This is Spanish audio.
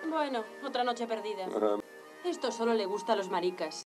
Bueno, otra noche perdida. Ajá. Esto solo le gusta a los maricas.